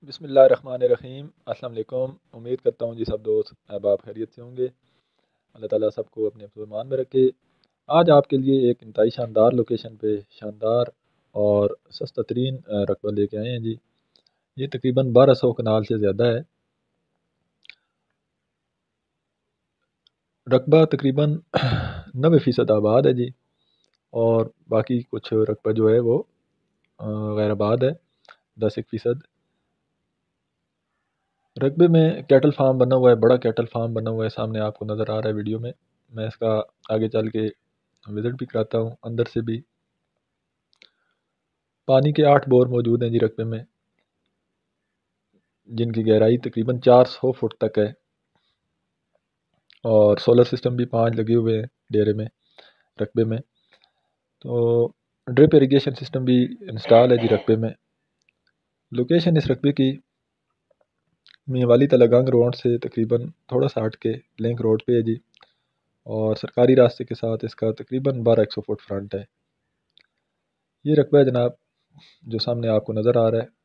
बिस्मिल्लाहिर्रहमानिर्रहीम। अस्सलाम वालेकुम। उम्मीद करता हूँ जी सब दोस्त अहबाब खैरियत से होंगे। अल्लाह ताला सबको अपने फरमान में रखे। आज आपके लिए एक इंतहाई शानदार लोकेशन पे शानदार और सस्ता तरीन रकबा लेके आए हैं जी। ये तकरीबन 1200 कनाल से ज़्यादा है। रकबा तकरीबन 90% आबाद है जी, और बाकी कुछ रकबा जो है वो गैर आबाद है, 10-1%। रकबे में कैटल फार्म बना हुआ है, बड़ा कैटल फार्म बना हुआ है, सामने आपको नज़र आ रहा है वीडियो में। मैं इसका आगे चल के विज़िट भी कराता हूँ अंदर से भी। पानी के 8 बोर मौजूद हैं जी रकबे में, जिनकी गहराई तकरीबन 400 फुट तक है, और सोलर सिस्टम भी 5 लगे हुए हैं डेरे में, रकबे में। तो ड्रिप इरिगेशन सिस्टम भी इंस्टॉल है जी रकबे में। लोकेशन इस रकबे की मियांवाली तलागंग रोड से तकरीबन थोड़ा सा हट के लिंक रोड पे है जी, और सरकारी रास्ते के साथ इसका तकरीबन 1200 फुट फ्रंट है। ये रकबा है जनाब, जो सामने आपको नज़र आ रहा है।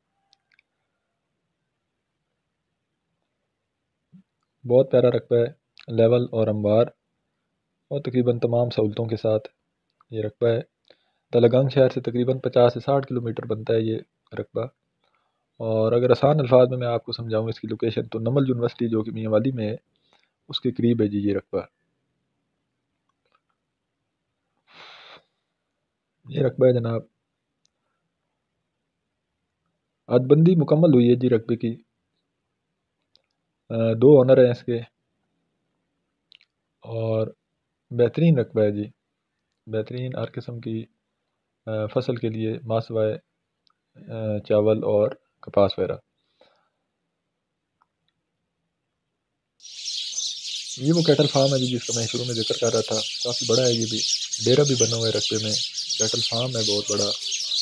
बहुत प्यारा रकबा है, लेवल और अंबार और तकरीबन तमाम सहूलतों के साथ ये रकबा है। तलगंग शहर से तकरीबन 50 से 60 किलोमीटर बनता है ये रकबा। और अगर आसान अल्फाज में मैं आपको समझाऊँ इसकी लोकेशन, तो नमल यूनिवर्सिटी जो कि मियांवाली में है, उसके करीब है जी ये रकबा। ये रकबा है जनाब। हदबंदी मुकम्मल हुई है जी रकबे की। 2 ऑनर हैं इसके, और बेहतरीन रकबा है जी। बेहतरीन हर किस्म की फसल के लिए मासवाए, चावल और कपास वगैरह। ये वो कैटल फार्म है जी जिसका मैं शुरू में जिक्र कर रहा था। काफ़ी बड़ा है ये भी, डेरा भी बना हुआ है रकबे में, कैटल फार्म है बहुत बड़ा।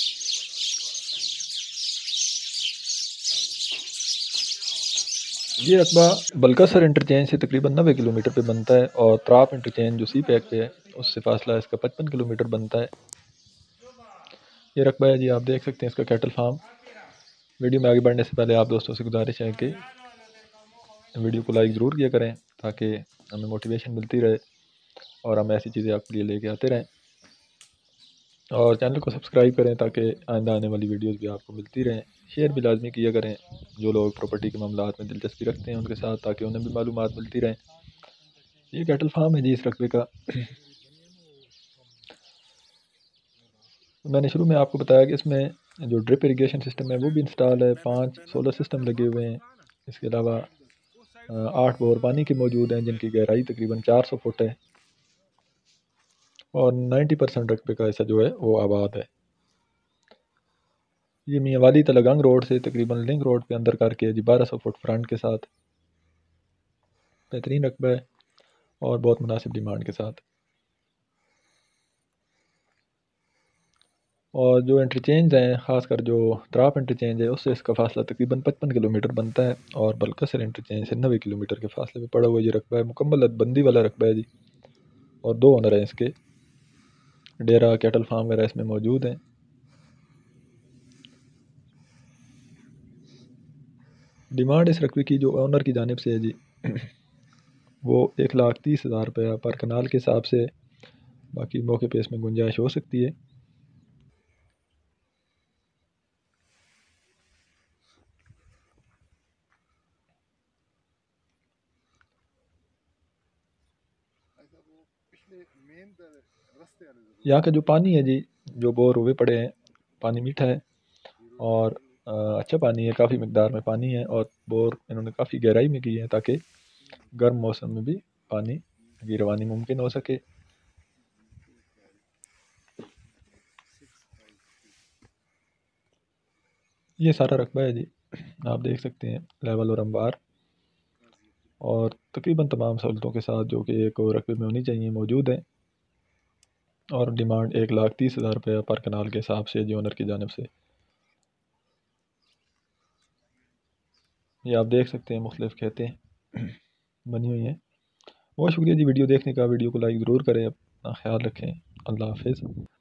ये रकबा बलकसर इंटरचेंज से तकरीबन 90 किलोमीटर पे बनता है, और त्राप इंटरचेंज जो सी पैक पे है उससे फासला इसका 55 किलोमीटर बनता है। ये रकबा है जी, आप देख सकते हैं इसका कैटल फार्म। वीडियो में आगे बढ़ने से पहले आप दोस्तों से गुजारिश है कि वीडियो को लाइक ज़रूर किया करें, ताकि हमें मोटिवेशन मिलती रहे और हम ऐसी चीज़ें आपके लिए लेके आते रहें। और चैनल को सब्सक्राइब करें ताकि आइंदा आने वाली वीडियोस भी आपको मिलती रहें। शेयर भी लाजमी किया करें जो लोग प्रॉपर्टी के मामलात में दिलचस्पी रखते हैं उनके साथ, ताकि उन्हें भी मालूमात मिलती रहें। ये कैटल फार्म है जी इस रकबे का। मैंने शुरू में आपको बताया कि इसमें जो ड्रिप इरिगेशन सिस्टम है वो भी इंस्टॉल है, 5 सोलर सिस्टम लगे हुए हैं। इसके अलावा 8 बोर पानी के मौजूद हैं, जिनकी गहराई तकरीबन 400 फुट है, और 90% रकबे का हिस्सा जो है वो आबाद है। ये मियांवाली तलगंग रोड से तकरीबन लिंक रोड पे अंदर करके जी 1200 फुट फ्रंट के साथ बेहतरीन रकबा है, और बहुत मुनासिब डिमांड के साथ। और जो इंटरचेंज हैं, ख़ासकर जो त्राप इंटरचेंज है उससे इसका फासला तकरीबन 55 किलोमीटर बनता है, और बलकसर इंटरचेंज से 90 किलोमीटर के फासले पे पड़ा हुआ ये रकबा है। मुकम्मल हदबंदी वाला रकबा है जी, और 2 ओनर हैं इसके। डेरा कैटल फार्म वगैरह इसमें मौजूद हैं। डिमांड इस रकबे की जो ओनर की जानिब से है जी वो 1,30,000 रुपया पर कनाल के हिसाब से। बाकी मौके पे इसमें गुंजाइश हो सकती है। यहाँ का जो पानी है जी, जो बोर हुए पड़े हैं, पानी मीठा है, और अच्छा पानी है, काफ़ी मकदार में पानी है, और बोर इन्होंने काफ़ी गहराई में की है ताकि गर्म मौसम में भी पानी की रवानी मुमकिन हो सके। ये सारा रकबा है जी, आप देख सकते हैं, लेवल और अंबार, और तकरीबन तमाम सहूलतों के साथ जो कि एक रकबे में होनी चाहिए मौजूद है। और डिमांड 1,30,000 रुपया पर कनाल के हिसाब से जी ओनर की जानिब से। ये आप देख सकते हैं मुख्तलिफ खेतें बनी हुई हैं। बहुत शुक्रिया जी वीडियो देखने का। वीडियो को लाइक ज़रूर करें, अपना ख्याल रखें। अल्लाह हाफिज़।